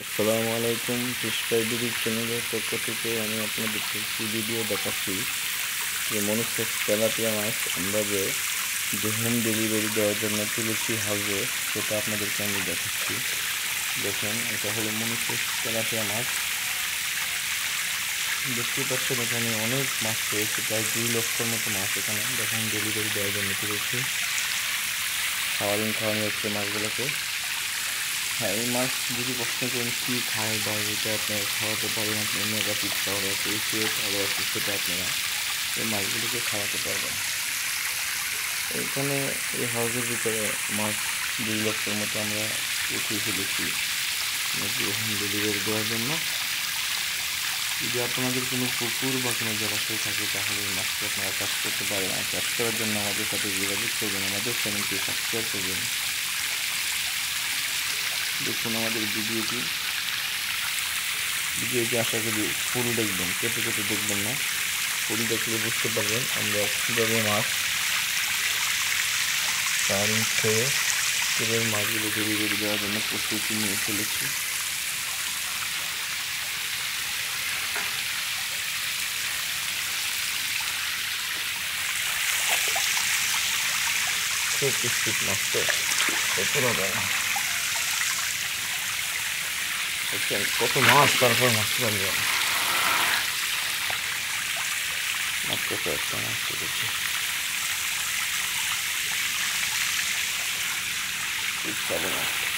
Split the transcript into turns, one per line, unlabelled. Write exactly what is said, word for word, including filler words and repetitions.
আসসালামু আলাইকুম। Fish fry BD চ্যানেলের পক্ষ থেকে আমি আপনাদেরকে একটি ভিডিও দেখাচ্ছি যে মনুষ্য তেলাপিয়া মাছ আমরা যে যে হোম ডেলিভারি দেওয়ার জন্য তুলেছি হাউসে, সেটা আপনাদেরকে আমি দেখাচ্ছি। দেখেন, এটা হলো মনুষ্য তেলাপিয়া মাছ। দেখতে পাচ্ছেন এখানে অনেক মাছ রয়েছে, প্রায় দুই লক্ষর মতো মাছ এখানে দেখেন ডেলিভারি দেওয়ার জন্য তুলেছি। খাওয়ারিং খাওয়ানো হচ্ছে মাছগুলোকে। হ্যাঁ, এই মাছ যদি প্রশ্ন করেন কী খায় বা এটা আপনারা খাওয়াতে পারেন, আপনার নেগেটিভ পাওয়ার আছে, ইউসিএ পাওয়ার আছে, সেটা আপনারা এই মাছগুলোকে খাওয়াতে পারবেন। এখানে এই হাউসের ভিতরে মাছ দুই লক্ষের মতো আমরা উঠিয়ে ফেলেছি হোম ডেলিভারি দেওয়ার জন্য। যদি আপনাদের কোনো পুকুর বা কোনো জলাশয় থাকে তাহলে এই মাছটি আপনারা চাষ করতে পারেন। আর চাষ করার জন্য আমাদের সাথে যোগাযোগ করবেন, আমাদের চ্যানেলটি সাবস্ক্রাইব করবেন। দেখুন আমাদের ভিডিওটি ভিডিওটি আশা করি ফুল দেখবেন, কেটে কেটে দেখবেন না। ফুল দেখলে বুঝতে পারবেন আমরা কীভাবে মাছ কারিং খেয়ে কীভাবে মাছগুলো ডেলিভারি দেওয়ার জন্য প্রস্তুতি নিয়ে ফেলেছি। খুব স্পিড মাছ তো কখনো দেয় না। দেখছেন কত মাছ, তারপর মাছ পারবে মাত্র কয়েকটা মাছ পেয়েছি। ইচ্ছা